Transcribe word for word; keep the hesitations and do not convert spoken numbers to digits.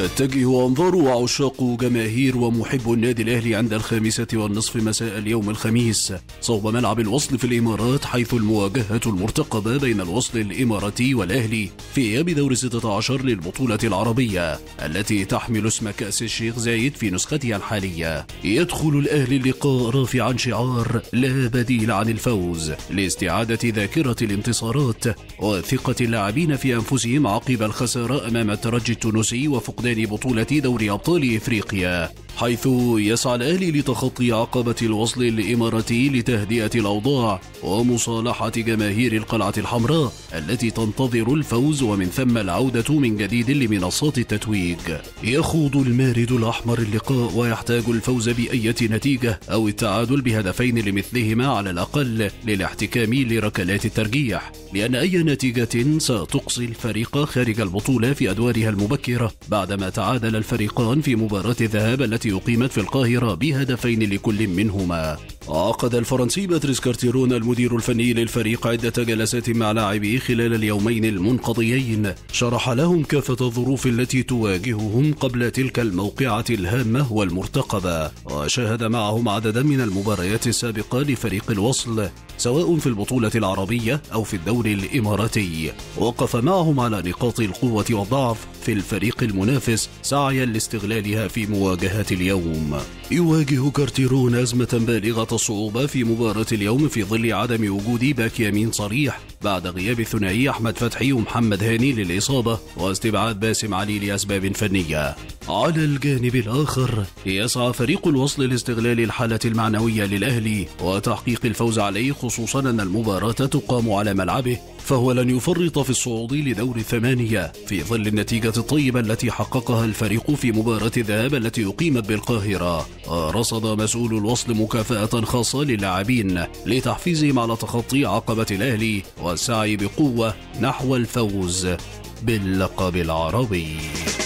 تتجه أنظار وعشاق جماهير ومحب النادي الأهلي عند الخامسة والنصف مساء اليوم الخميس صوب ملعب الوصل في الإمارات، حيث المواجهة المرتقبة بين الوصل الإماراتي والأهلي في إياب دور ستة عشر للبطولة العربية التي تحمل اسم كأس الشيخ زايد في نسختها الحالية. يدخل الأهلي اللقاء رافعا شعار لا بديل عن الفوز لاستعادة ذاكرة الانتصارات وثقة اللاعبين في أنفسهم عقب الخسارة أمام الترجي التونسي وفقدان بطولة دوري أبطال إفريقيا، حيث يسعى الأهلي لتخطي عقبة الوصل الإماراتي لتهدئة الأوضاع ومصالحة جماهير القلعة الحمراء التي تنتظر الفوز ومن ثم العودة من جديد لمنصات التتويج. يخوض المارد الأحمر اللقاء ويحتاج الفوز بأية نتيجة أو التعادل بهدفين لمثلهما على الأقل للاحتكام لركلات الترجيح، لأن أي نتيجة ستقصي الفريق خارج البطولة في أدوارها المبكرة بعدما تعادل الفريقان في مباراة الذهاب التي أقيمت في القاهرة بهدفين لكل منهما. عقد الفرنسي باتريس كارتيرون المدير الفني للفريق عدة جلسات مع لاعبيه خلال اليومين المنقضيين، شرح لهم كافة الظروف التي تواجههم قبل تلك الموقعة الهامة والمرتقبة، وشاهد معهم عددا من المباريات السابقة لفريق الوصل سواء في البطولة العربية أو في الدوري الإماراتي. وقف معهم على نقاط القوة والضعف في الفريق المنافس سعيا لاستغلالها في مواجهة اليوم. يواجه كارتيرون أزمة بالغة الصعوبة في مباراة اليوم في ظل عدم وجود باك يمين صريح بعد غياب الثنائي أحمد فتحي ومحمد هاني للإصابة واستبعاد باسم علي لأسباب فنية. على الجانب الآخر يسعى فريق الوصل لاستغلال الحالة المعنوية للأهلي وتحقيق الفوز عليه، خصوصا أن المباراة تقام على ملعبه، فهو لن يفرط في الصعود لدور الثمانية في ظل النتيجة الطيبة التي حققها الفريق في مباراة الذهاب التي أقيمت بالقاهرة. رصد مسؤول الوصل مكافأة خاصة للاعبين لتحفيزهم على تخطي عقبة الأهلي والسعي بقوة نحو الفوز باللقب العربي.